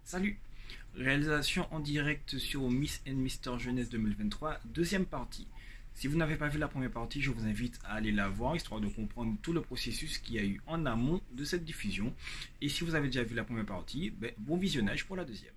Salut! Réalisation en direct sur Miss & Mister Jeunesse 2023, deuxième partie. Si vous n'avez pas vu la première partie, je vous invite à aller la voir, histoire de comprendre tout le processus qu'il y a eu en amont de cette diffusion. Et si vous avez déjà vu la première partie, bon visionnage pour la deuxième.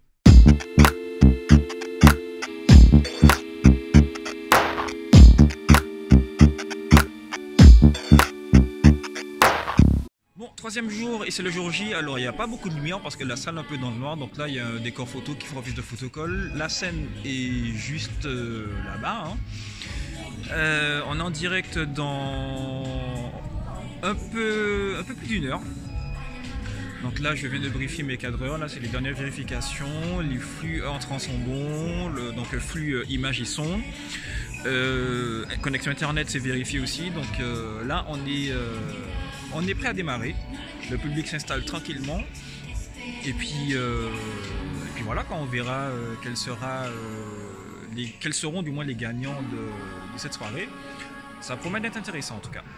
Bon, troisième jour et c'est le jour J, alors il n'y a pas beaucoup de lumière parce que la salle est un peu dans le noir, donc là il y a un décor photo qui fait office de photocall. La scène est juste là-bas. On est en direct dans un peu plus d'une heure. Donc là je viens de briefer mes cadreurs, là c'est les dernières vérifications, les flux entrants sont bons, donc flux image et son. Connexion internet c'est vérifié aussi, donc là on est prêt à démarrer, le public s'installe tranquillement et puis voilà, quand on verra quels seront du moins les gagnants de cette soirée. Ça promet d'être intéressant en tout cas.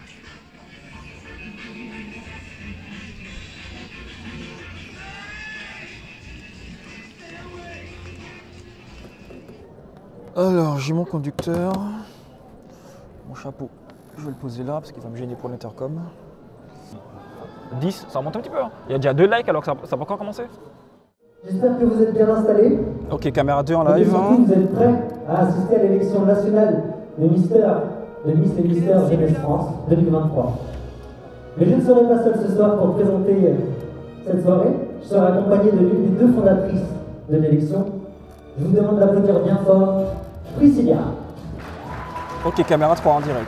Alors j'ai mon conducteur, mon chapeau, je vais le poser là parce qu'il va me gêner pour l'intercom. 10, ça remonte un petit peu. Il y a déjà 2 likes alors que ça n'a pas encore commencé. J'espère que vous êtes bien installés. Ok, caméra 2 en live. Vous êtes prêts à assister à l'élection nationale de Miss & Mister Jeunesse France 2023. Mais je ne serai pas seul ce soir pour présenter cette soirée. Je serai accompagné de l'une des 2 fondatrices de l'élection. Je vous demande d'applaudir bien fort Priscilla. Ok, caméra 3 en direct.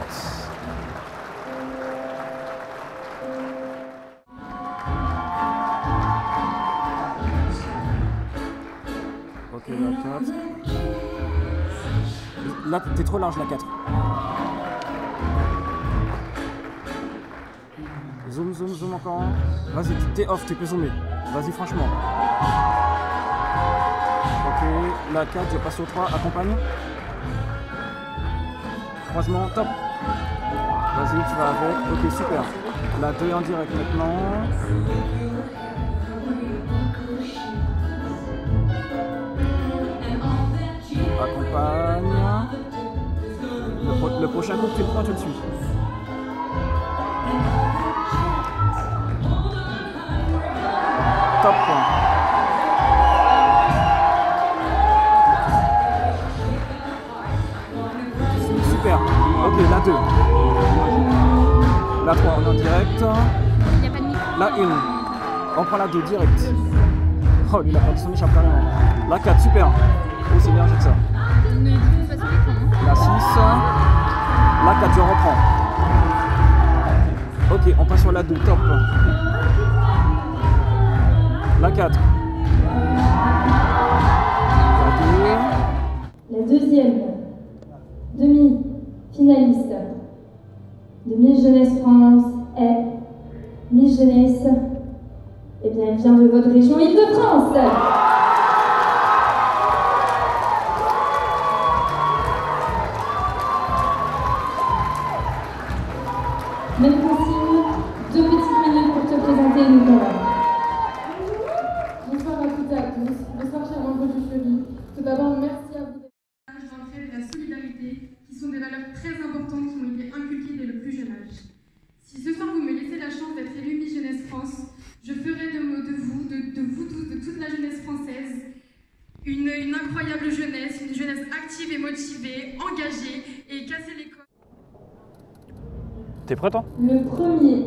Ok, la 4. Là, t'es trop large, la 4. Zoom, zoom, zoom encore. Vas-y, t'es off, tu peux zoomer. Vas-y, franchement. Ok, la 4, je passe au 3, accompagne. Croisement, top. Vas-y, tu vas avec. Ok, super. La 2 en direct maintenant. Accompagne. Le prochain coup, tu le prends, tu le suis. Top. Super. Ok, la 2. La 3, on est en direct. La 1. On prend la 2 direct. Oh, lui, il a perdu son échappe carrément. La 4, super. Oh, c'est énergique ça. La 6. La 4, je reprends. Ok, on passe sur la 2, top. La 4. La deuxième demi-finaliste de Miss Jeunesse France est Miss Jeunesse. Eh bien, elle vient de votre région Île-de-France. Même consigne, 2 petites minutes pour te présenter et nous voilà. Bonsoir à toutes et à tous. Bonsoir chers vendredis chéris. Tout d'abord, merci à vous d'entrer de la solidarité, qui sont des valeurs très importantes qui ont été inculquées dès le plus jeune âge. Si ce soir vous me laissez la chance d'être élue Miss Jeunesse France, je ferai de vous tous, de toute la jeunesse française, une incroyable jeunesse, une jeunesse active et motivée, engagée et casser les codes. T'es prêt toi? Le premier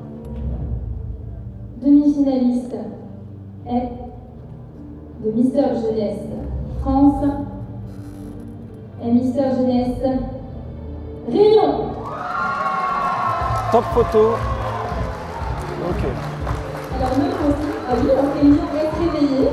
demi-finaliste est de Mister Jeunesse France et Mister Jeunesse Réunion. Top photo. Ok. Alors nous aussi, oui, parce qu'Émilie reste réveillée.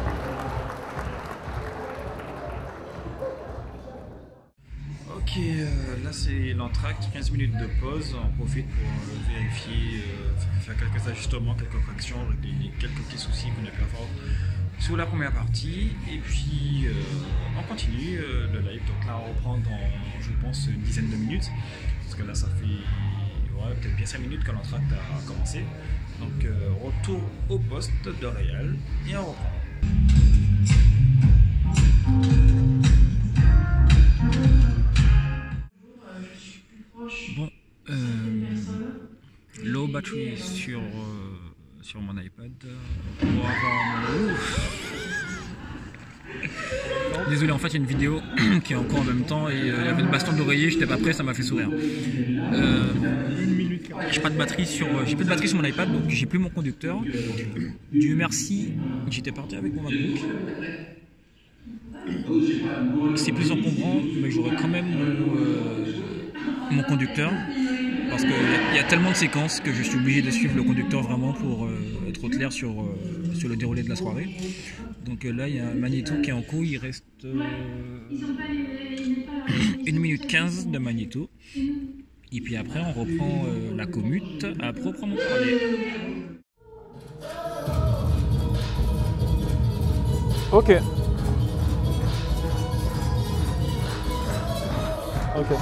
Ok, là c'est l'entracte, 15 minutes de pause, on profite pour vérifier, faire quelques ajustements, quelques corrections, régler quelques petits soucis qu'on a pu avoir sur la première partie, et puis on continue le live. Donc là on reprend dans, je pense, une dizaine de minutes, parce que là ça fait peut-être bien 5 minutes que l'entracte a commencé. Donc retour au poste de réel et on reprend. sur mon iPad pour avoir mon... Désolé, en fait il y a une vidéo qui est encore en même temps et il y avait une baston d'oreiller, j'étais pas prêt, ça m'a fait sourire. J'ai plus de batterie sur mon iPad, donc j'ai plus mon conducteur. Dieu merci, j'étais parti avec mon MacBook. C'est plus encombrant, mais j'aurai quand même mon conducteur. Parce qu'il y a tellement de séquences que je suis obligé de suivre le conducteur vraiment pour être au clair sur le déroulé de la soirée. Donc là, il y a un magnéto qui est en cours, il reste 1 minute 15 de magnéto. Et puis après, on reprend la commute à proprement parler. Ok. Ok.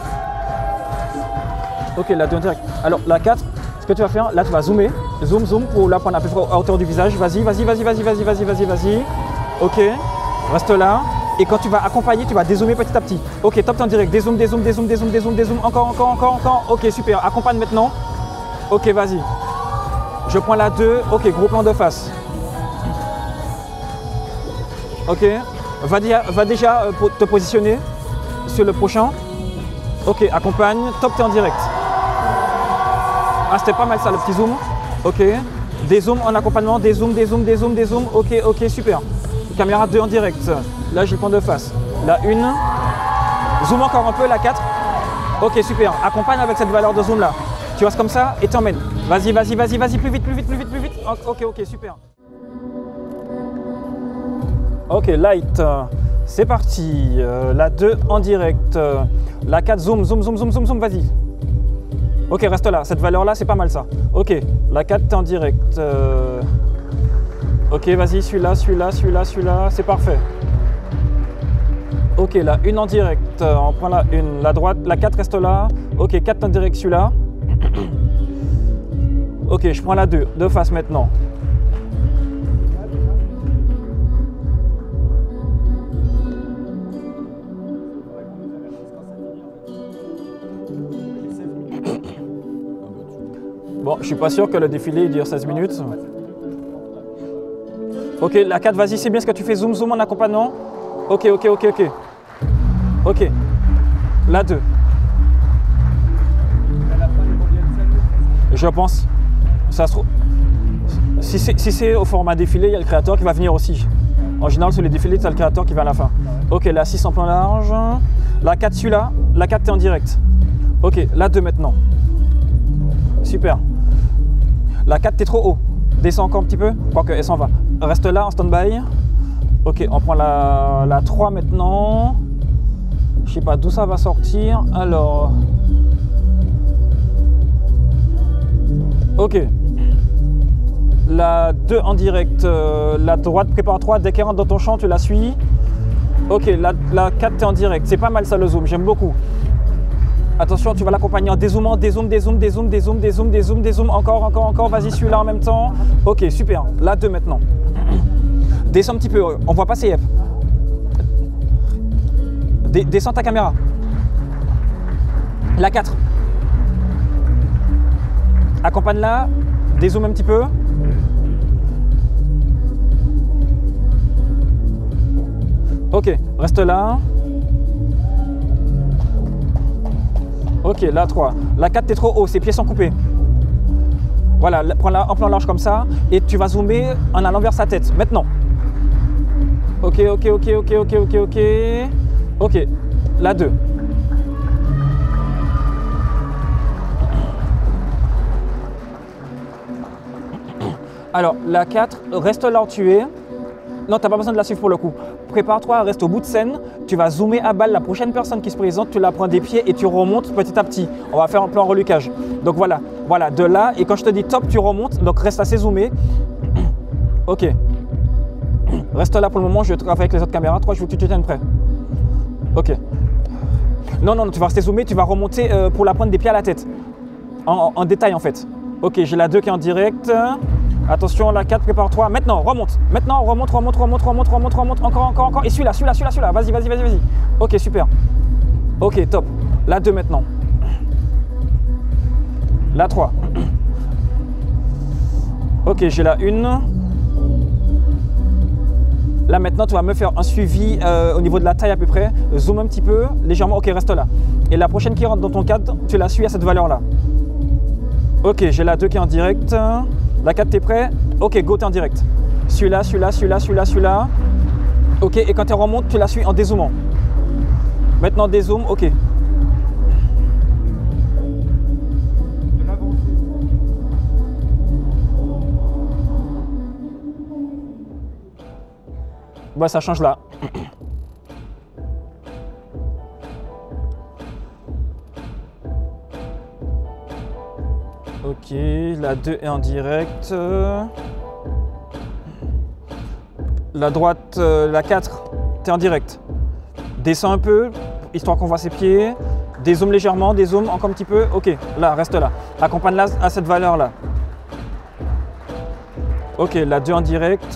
Ok, la 2 en direct. Alors la 4, ce que tu vas faire, là tu vas zoomer. Zoom, zoom pour la prendre à peu près à hauteur du visage. Vas-y, vas-y, vas-y, vas-y, vas-y, vas-y, vas-y, vas-y. Ok. Reste là. Et quand tu vas accompagner, tu vas dézoomer petit à petit. Ok, top, t'es en direct. Dézoom, dézoom, dézoom, dézoom, dézoom, dézoom. Encore, encore, encore, encore. Ok, super. Accompagne maintenant. Ok, vas-y. Je prends la 2. Ok, gros plan de face. Ok. Va déjà te positionner sur le prochain. Ok, accompagne. Top, t'es en direct. Ah, c'était pas mal ça, le petit zoom. Ok. Dézoom en accompagnement. Dézoom, dézoom, dézoom, dézoom. Ok, ok, super. Caméra 2 en direct. Là, je prends de face. La 1. Zoom encore un peu, la 4. Ok, super. Accompagne avec cette valeur de zoom là. Tu restes comme ça et t'emmènes. Vas-y, vas-y, vas-y, vas-y, plus vite, plus vite, plus vite, plus vite. Ok, ok, super. Ok, light. C'est parti. La 2 en direct. La 4, zoom, zoom, zoom, zoom, zoom, zoom, vas-y. Ok, reste là. Cette valeur là, c'est pas mal ça. Ok, la 4, t'es en direct. Ok, vas-y, celui-là, celui-là, celui-là, celui-là, c'est parfait. Ok, la 1 en direct, on prend la 1, la droite, la 4 reste là. Ok, 4 en direct, celui-là. Ok, je prends la 2, de face maintenant. Bon, je suis pas sûr que le défilé dure 16 minutes. Ok, la 4, vas-y, c'est bien ce que tu fais. Zoom, zoom en accompagnant. Ok, ok, ok, ok. Ok. La 2. Je pense. Ça se trouve. Si c'est au format défilé, il y a le créateur qui va venir aussi. En général, sur les défilés, tu as le créateur qui va à la fin. Ok, la 6 en plan large. La 4, celui-là. La 4, tu es en direct. Ok, la 2 maintenant. Super. La 4, tu es trop haut. Descends encore un petit peu. Quoique, elle s'en va. Reste là en stand-by. Ok, on prend la 3 maintenant. Je sais pas d'où ça va sortir. Alors. Ok. La 2 en direct. La droite, prépare 3. Dès qu'elle rentre dans ton champ, tu la suis. Ok, la 4, t'es en direct. C'est pas mal ça le zoom, j'aime beaucoup. Attention, tu vas l'accompagner en dézoomant, dézoom, dézoom, dézoom, dézoom, dézoom, dézoom, dézoom. Encore, encore, encore. Vas-y, celui-là en même temps. Ok, super. La 2 maintenant. Descends un petit peu, on voit pas ses yep. Descends ta caméra. La 4. Accompagne-la. Dézoome un petit peu. Ok, reste là. Ok, la 3. La 4, t'es trop haut, ses pieds sont coupés. Voilà, prends-la en plan large comme ça. Et tu vas zoomer en allant vers sa tête. Maintenant. Ok, ok, ok, ok, ok, ok, ok. Ok, la 2. Alors, la 4, reste là où tu es. Non, tu n'as pas besoin de la suivre pour le coup. Prépare-toi, reste au bout de scène. Tu vas zoomer à balle la prochaine personne qui se présente. Tu la prends des pieds et tu remontes petit à petit. On va faire un plan relucage. Donc voilà, voilà, de là. Et quand je te dis top, tu remontes. Donc reste assez zoomé. Ok. Reste là pour le moment. Je vais travailler avec les autres caméras. 3, je veux que tu te tiennes prêt. Ok. Non, non, tu vas rester zoomé. Tu vas remonter pour la prendre des pieds à la tête. En détail en fait. Ok, j'ai la 2 qui est en direct. Attention, la 4, prépare-toi. Maintenant, remonte. Maintenant, remonte, remonte, remonte, remonte, remonte, remonte. Encore, encore, encore. Et celui-là, celui-là, celui-là, celui-là. Vas-y, vas-y, vas-y, vas-y. Ok, super. Ok, top. La 2 maintenant. La 3. Ok, j'ai la 1. Là maintenant, tu vas me faire un suivi au niveau de la taille à peu près. Zoom un petit peu, légèrement. Ok, reste là. Et la prochaine qui rentre dans ton cadre, tu la suis à cette valeur-là. Ok, j'ai la 2 qui est en direct. La 4, t'es prêt? Ok, go, t'es en direct. Celui-là, celui-là, celui-là, celui-là, celui-là. Ok, et quand tu remontes, tu la suis en dézoomant. Maintenant, dézoom, ok. Bah, ça change là. Ok, la 2 est en direct. La droite, la 4, tu es en direct. Descends un peu, histoire qu'on voit ses pieds. Dézoome légèrement, dézoome encore un petit peu. Ok, là, reste là. Accompagne-la à cette valeur-là. Ok, la 2 en direct.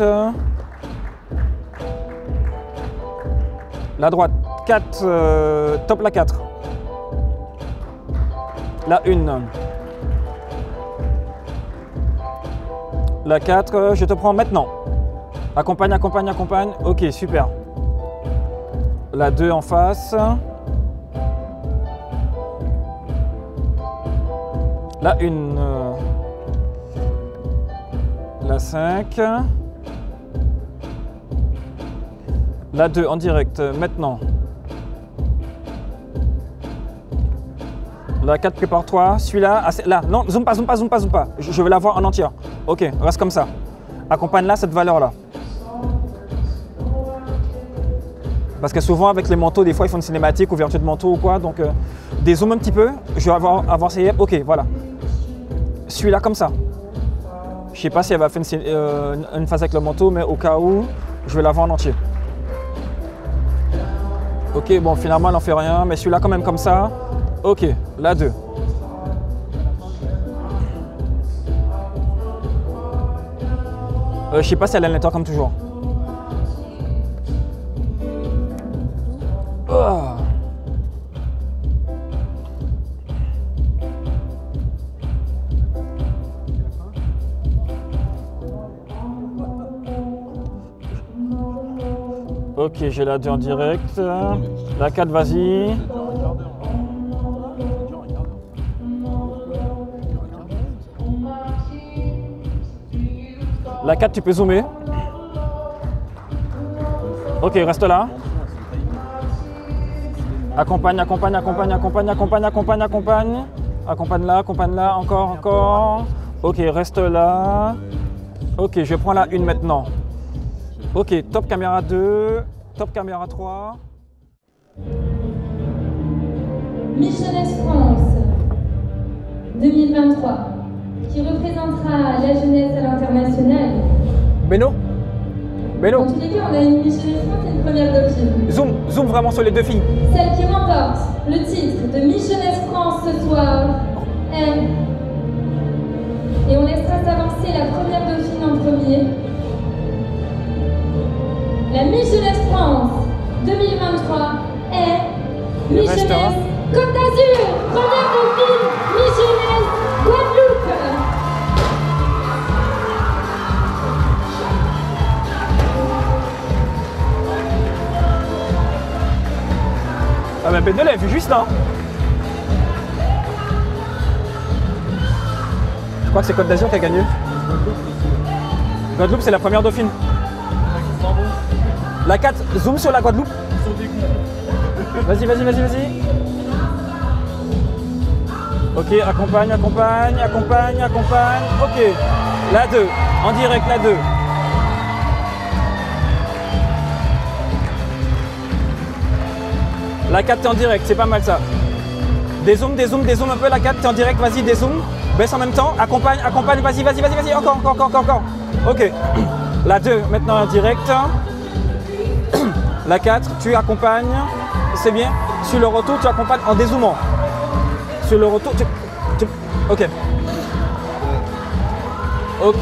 La droite, 4, top la 4. La 1. La 4, je te prends maintenant. Accompagne, accompagne, accompagne. Ok, super. La 2 en face. La 1. La 5. La 2 en direct, maintenant. La 4, prépare-toi. Celui-là, là, non, zoom pas, zoom pas, zoom pas, zoom pas. Je veux la voir en entière. Ok, reste comme ça. Accompagne-la, cette valeur-là. Parce que souvent, avec les manteaux, des fois, ils font une cinématique, ouverture de manteau ou quoi. Donc, dézoome un petit peu. Je vais avoir ces... Ok, voilà. Celui-là, comme ça. Je sais pas si elle va faire une phase avec le manteau, mais au cas où, je vais la voir en entier. Ok, bon, finalement, elle n'en fait rien, mais celui-là, quand même, comme ça. Ok, la 2. Je sais pas si elle a l'intérieur comme toujours. Oh. Ok, j'ai la 2 en direct. La 4, vas-y. La 4, tu peux zoomer. Ok, reste là. Accompagne, accompagne, accompagne, accompagne, accompagne, accompagne, accompagne. Accompagne-la, accompagne-la, encore, encore. Ok, reste là. Ok, je prends la 1 maintenant. Ok, top caméra 2, top caméra 3. Miss Jeunesse France 2023, qui représentera la jeunesse à l'international. Beno? Beno? En tous les cas, on a une Miss Jeunesse France et une première dauphine. Zoom vraiment sur les 2 filles. Celle qui remporte le titre de Miss Jeunesse France ce soir est... Et on laissera s'avancer la première dauphine en premier. La Miss Jeunesse France 2023 est Miss Jeunesse Côte d'Azur, première dauphine, Miss Jeunesse Guadeloupe. Ah ben Beno, elle a vu juste là. Je crois que c'est Côte d'Azur qui a gagné. Guadeloupe, c'est la première dauphine. La 4, zoom sur la Guadeloupe. Vas-y, vas-y, vas-y, vas-y. Ok, accompagne, accompagne, accompagne, accompagne. Ok, la 2, en direct, la 2. La 4, t'es en direct, c'est pas mal ça. Dézoom, dézoom, dézoom un peu, la 4, t'es en direct, vas-y, dézoom. Baisse en même temps, accompagne, accompagne, vas-y, vas-y, vas-y, vas-y, encore, encore, encore, encore. Ok, la 2, maintenant en direct. La 4, tu accompagnes, c'est bien. Sur le retour, tu accompagnes en dézoomant. Sur le retour, ok. Ok.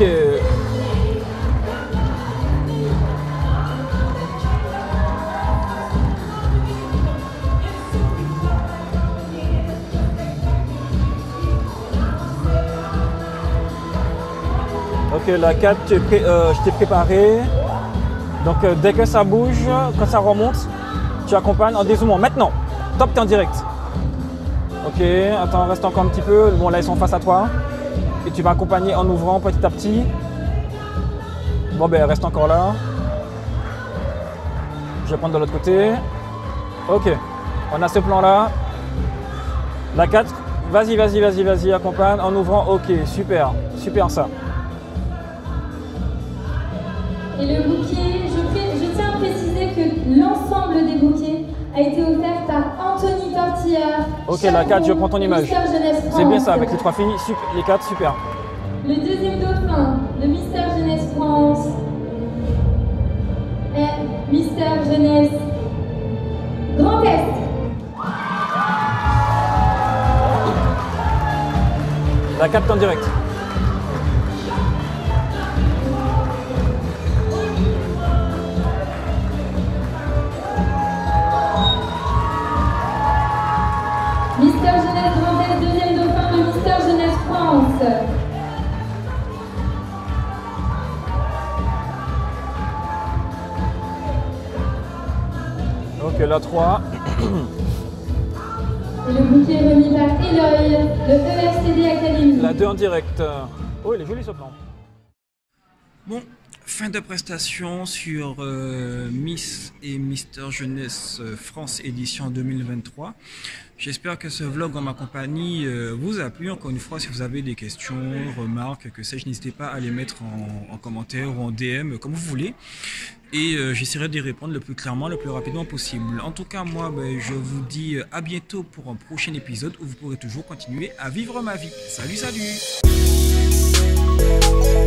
Ok, Ok, la 4, je t'ai préparé. Donc dès que ça bouge, quand ça remonte, tu accompagnes en dézoomant. Maintenant, top, t'es en direct. Ok, attends, reste encore un petit peu. Bon, là, ils sont face à toi. Et tu vas accompagner en ouvrant petit à petit. Bon, ben, reste encore là. Je vais prendre de l'autre côté. Ok, on a ce plan-là. La 4, vas-y, accompagne en ouvrant. Ok, super, super ça. Et le bouquet, je tiens à préciser que l'ensemble des bouquets a été offert par Anthony Tortillard. Ok, la 4, je prends ton image. C'est bien ça, avec les 3 filles, les 4, super. Le deuxième dauphin de Mister Jeunesse France est Mister Jeunesse Grand Est. La 4 en direct. Mister Jeunesse Grand Est, deuxième dauphin de Mister Jeunesse France. Ok, la 3. Et le bouquet est remis par Eloy de EFCD Academy. La 2 en direct. Oh, il est joli ce plan. Bon, fin de prestation sur Miss et Mister Jeunesse France édition 2023. J'espère que ce vlog en ma compagnie vous a plu. Encore une fois, si vous avez des questions, remarques, que sais-je, n'hésitez pas à les mettre en commentaire ou en DM, comme vous voulez. Et j'essaierai d'y répondre le plus clairement, le plus rapidement possible. En tout cas, moi, je vous dis à bientôt pour un prochain épisode où vous pourrez toujours continuer à vivre ma vie. Salut, salut!